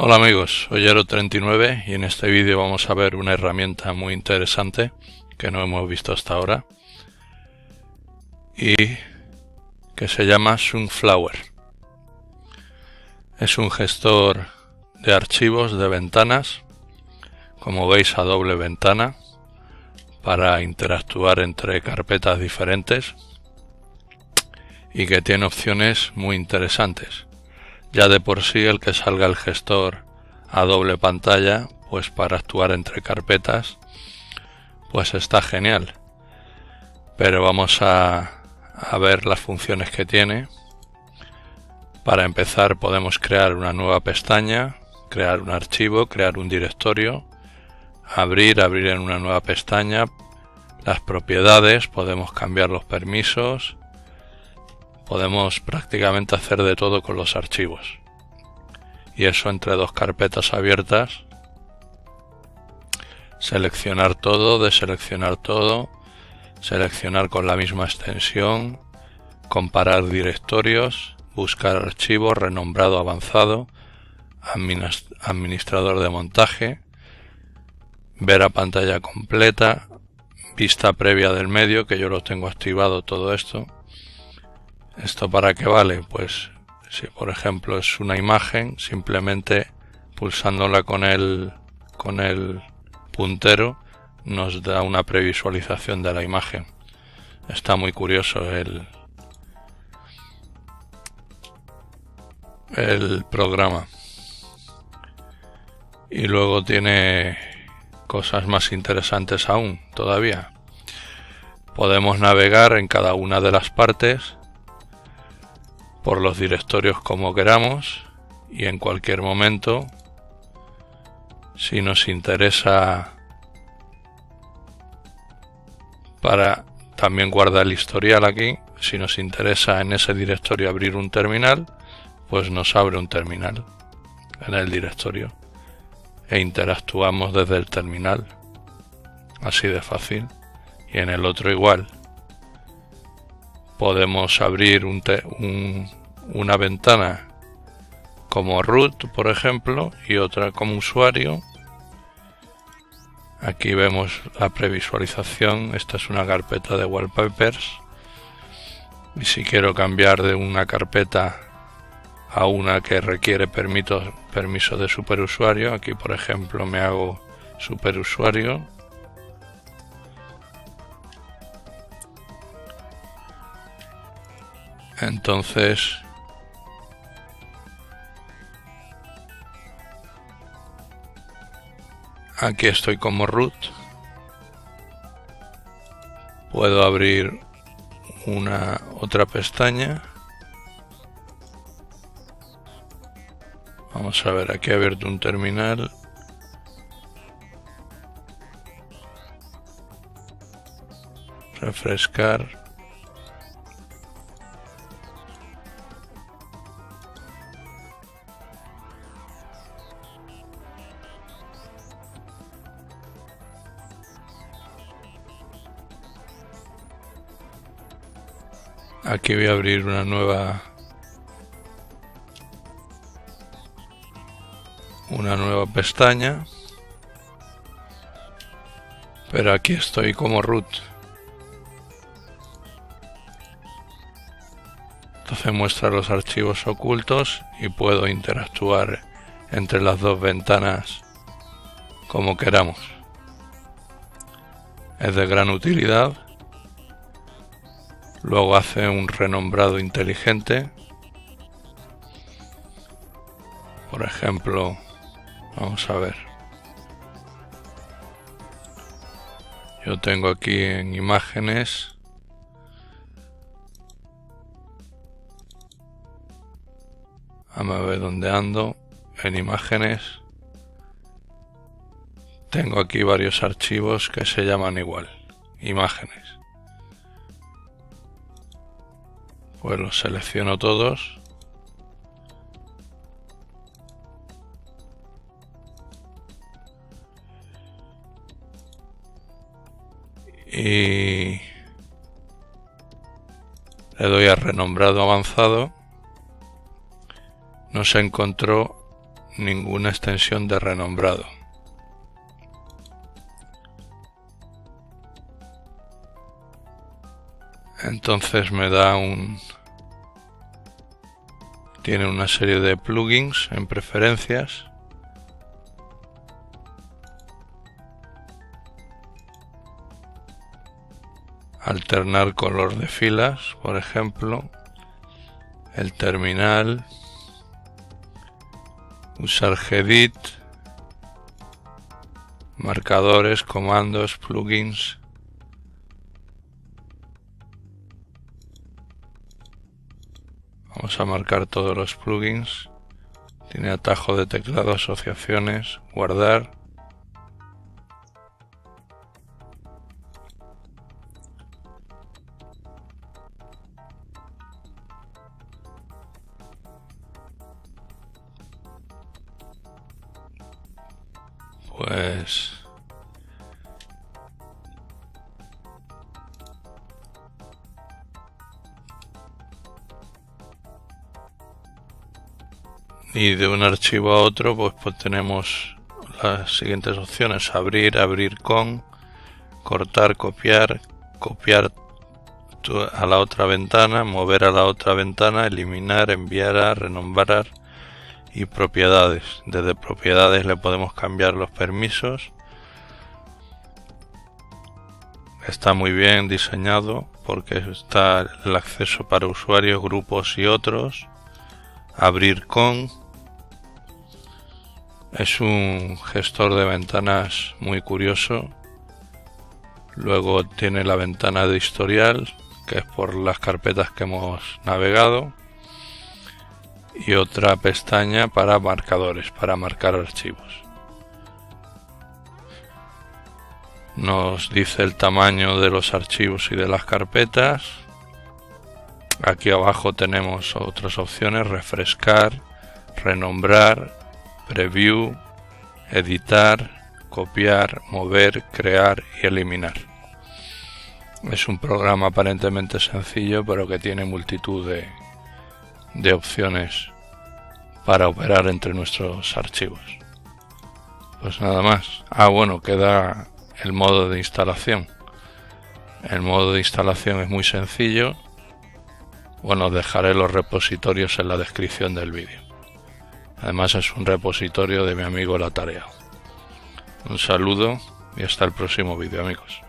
Hola amigos, soy Ero39 y en este vídeo vamos a ver una herramienta muy interesante que no hemos visto hasta ahora y que se llama Sunflower. Es un gestor de archivos de ventanas, como veis a doble ventana, para interactuar entre carpetas diferentes y que tiene opciones muy interesantes. Ya de por sí el que salga el gestor a doble pantalla, pues para actuar entre carpetas, pues está genial. Pero vamos a ver las funciones que tiene. Para empezar podemos crear una nueva pestaña, crear un archivo, crear un directorio, abrir en una nueva pestaña, las propiedades, podemos cambiar los permisos. Podemos prácticamente hacer de todo con los archivos. Y eso entre dos carpetas abiertas. Seleccionar todo, deseleccionar todo. Seleccionar con la misma extensión. Comparar directorios. Buscar archivos, renombrado avanzado. Administrador de montaje. Ver a pantalla completa. Vista previa del medio, que yo lo tengo activado todo esto. ¿Esto para qué vale? Pues si por ejemplo es una imagen, simplemente pulsándola con el puntero nos da una previsualización de la imagen. Está muy curioso el programa. Y luego tiene cosas más interesantes aún todavía. Podemos navegar en cada una de las partes por los directorios como queramos y en cualquier momento, si nos interesa, para también guardar el historial aquí, si nos interesa en ese directorio abrir un terminal, pues nos abre un terminal en el directorio e interactuamos desde el terminal, así de fácil. Y en el otro igual. Podemos abrir una ventana como root, por ejemplo, y otra como usuario. Aquí vemos la previsualización. Esta es una carpeta de wallpapers. Y si quiero cambiar de una carpeta a una que requiere permiso de superusuario, aquí por ejemplo me hago superusuario. Entonces aquí estoy como root. Puedo abrir otra pestaña. Vamos a ver, aquí he abierto un terminal. Refrescar. Aquí voy a abrir una nueva pestaña, pero aquí estoy como root. Entonces muestra los archivos ocultos y puedo interactuar entre las dos ventanas como queramos. Es de gran utilidad. Luego hace un renombrado inteligente. Por ejemplo, vamos a ver. Yo tengo aquí en imágenes. Vamos a ver dónde ando. En imágenes. Tengo aquí varios archivos que se llaman igual. Imágenes. Pues los selecciono todos. Y le doy a renombrado avanzado. No se encontró ninguna extensión de renombrado. Entonces me da tiene una serie de plugins en preferencias. Alternar color de filas, por ejemplo. El terminal. Usar Gedit. Marcadores, comandos, plugins. Vamos a marcar todos los plugins. Tiene atajo de teclado, asociaciones, guardar. Pues y de un archivo a otro pues tenemos las siguientes opciones: abrir con, cortar, copiar a la otra ventana, mover a la otra ventana, eliminar, enviar a, renombrar y propiedades. Desde propiedades le podemos cambiar los permisos. Está muy bien diseñado porque está el acceso para usuarios, grupos y otros. Abrir con es un gestor de ventanas muy curioso. Luego tiene la ventana de historial, que es por las carpetas que hemos navegado, y otra pestaña para marcadores, para marcar archivos. Nos dice el tamaño de los archivos y de las carpetas. Aquí abajo tenemos otras opciones: refrescar, renombrar, preview, editar, copiar, mover, crear y eliminar. Es un programa aparentemente sencillo, pero que tiene multitud de opciones para operar entre nuestros archivos. Pues nada más. Bueno, queda el modo de instalación. El modo de instalación es muy sencillo. Bueno, dejaré los repositorios en la descripción del vídeo. Además es un repositorio de mi amigo La Tarea. Un saludo y hasta el próximo vídeo, amigos.